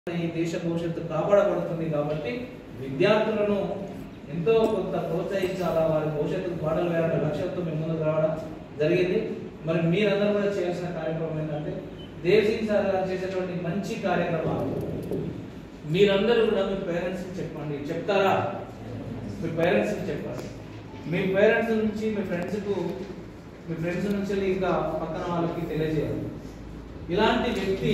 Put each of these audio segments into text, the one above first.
ఈ దేశ భవిష్యత్తు కాపాడబడుతుంది కాబట్టి విద్యార్థులను ఎంతో కొంత ప్రోత్సహించాలా, వారి భవిష్యత్తుకు పాటలు వేయాలనే లక్ష్యంతో మేము ముందుకు రావడం జరిగింది. మరి మీరందరూ కూడా చేయాల్సిన కార్యక్రమం ఏంటంటే దేవ్ సింగ్ సార్ గారు చేసేటువంటి మంచి కార్యక్రమాలు మీరందరూ కూడా మీ పేరెంట్స్కి చెప్పండి. చెప్తారా? మీ పేరెంట్స్కి చెప్పండి. మీ పేరెంట్స్ నుంచి మీ ఫ్రెండ్స్ నుంచి ఇంకా పక్కన వాళ్ళకి తెలియజేయాలి. ఇలాంటి వ్యక్తి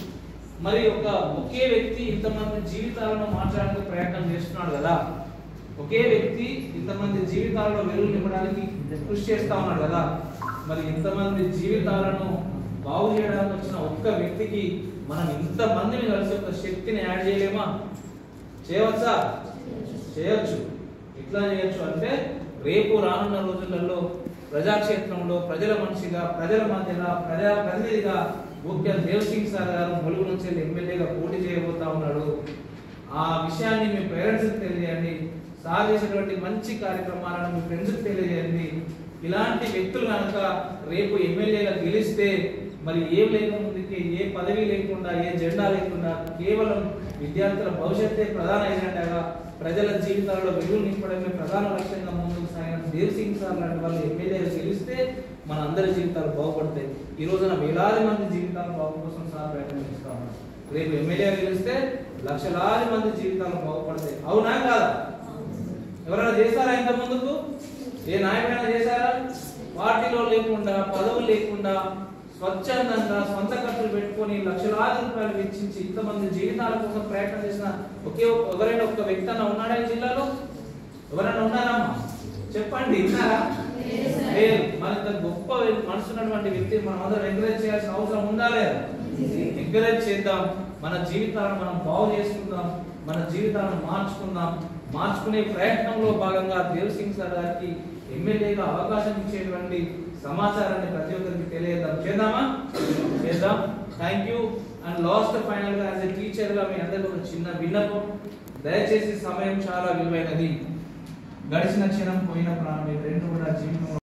మరి ఒకే వ్యక్తి ఇంతమంది జీవితాలను మార్చడానికి ప్రయత్నం చేస్తున్నాడు కదా, ఒకే వ్యక్తి ఇంతమంది జీవితాలలో వెలుగు నింపడానికి కృషి చేస్తా ఉన్నాడు కదా, మరి ఇంతమంది జీవితాలను బాగు చేయడానికి వచ్చిన ఒక్క వ్యక్తికి మనం ఇంతమందిని కలిసి ఒక శక్తిని యాడ్ చేయలేమా? చేయవచ్చా? చేయొచ్చు. ఎట్లా చేయొచ్చు అంటే రేపు రానున్న రోజులలో ప్రజాక్షేత్రంలో ప్రజల మనిషిగా, ప్రజల మధ్యలో ప్రజాప్రతినిధిగా ముఖ్య దేవ్ సింగ్ సార్ గారు ములుగు నుంచి ఎమ్మెల్యేగా పోటీ చేయబోతా ఉన్నాడు. ఆ విషయాన్ని మీ పేరెంట్స్కి తెలియజేయండి. సార్ చేసేటువంటి మంచి కార్యక్రమాలను మీ ఫ్రెండ్స్కి తెలియజేయండి. ఇలాంటి వ్యక్తులు కనుక రేపు ఎమ్మెల్యేగా గెలిస్తే మరి ఏం లేకముందుకి, ఏ పదవి లేకుండా, ఏ జెండా లేకుండా కేవలం విద్యార్థుల భవిష్యత్తే ప్రధాన ఎజెండాగా ప్రజల జీవితాల్లో వెలుగు నింపడమే ప్రధాన లక్ష్యంగా ముందుకు సాగిన దేవ్ సింగ్ సార్ లాంటి వాళ్ళు ఎమ్మెల్యేగా గెలిస్తే మన అందరి జీవితాలు బాగుపడతాయి. ఈ రోజున వేలాది మంది జీవితాల బాగు కోసం సార్ ప్రయత్నం చేస్తా ఉన్నారు. రేపు ఎమ్మెల్యేగా గెలిస్తే లక్షలాది మంది జీవితాలు బాగుపడతాయి. అవునా కాదా? ఎవరైనా చేశారా ఇంత ముందుకు? ఏ నాయకుడైనా చేశారా? పార్టీలో లేకుండా, పదవులు లేకుండా స్వచ్ఛందంగా సొంత ఖర్చులు పెట్టుకొని లక్షలాది రూపాయలు వెచ్చించి ఇంతమంది జీవితాల కోసం ప్రయత్నం చేసిన ఎవరైనా ఒక్క వ్యక్తి అన్న ఉన్నాడా ఈ జిల్లాలో? ఎవరైనా ఉన్నారమ్మా? చెప్పండి. ఉన్నారా? లేదు. మరింత గొప్ప మనసు ఉన్నటువంటి వ్యక్తి మనం అందరం ఎంకరేజ్ చేయాల్సిన అవసరం ఉందా లేదా? ఎంకరేజ్ చేద్దాం. మన జీవితాలను మనం బాగు చేసుకుందాం, మన జీవితాలను మార్చుకునే ప్రయత్నంలో భాగంగా దేవ్ సింగ్ సార్ గారికి ఎమ్మెల్యేగా అవకాశం ఇచ్చేటువంటి సమాచారాన్ని ప్రతి ఒక్కరికి చేద్దామా? చేద్దాం. Thank you. And last final గా యాజ్ ఎ టీచర్ గా మీ అందరికీ ఒక చిన్న విన్నపం. దయచేసి సమయం చాలా విలువైనది. గడిచిన క్షణం పోయిన ప్రాణం రెండు కూడా జీవితంలో